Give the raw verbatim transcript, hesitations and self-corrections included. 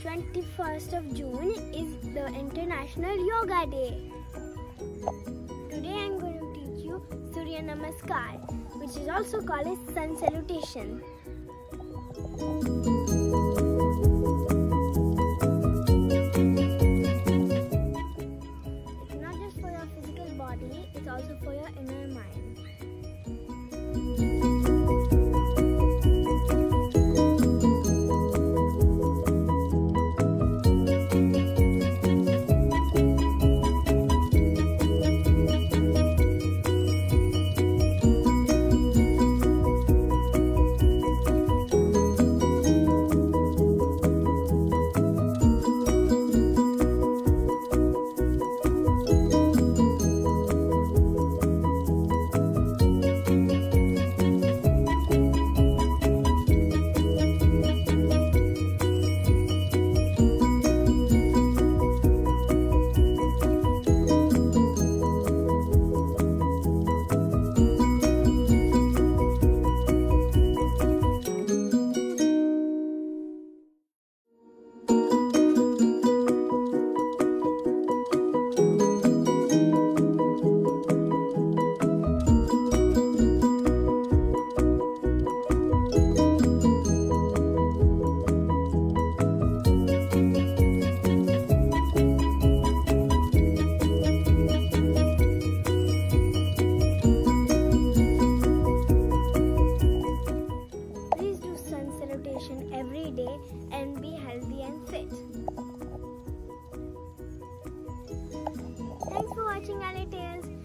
twenty-first of June is the International Yoga Day. Today I am going to teach you Surya Namaskar, which is also called as Sun Salutation. It's not just for your physical body, it's also for your inner mind. Every day and be healthy and fit. Thanks for watching AleeTales.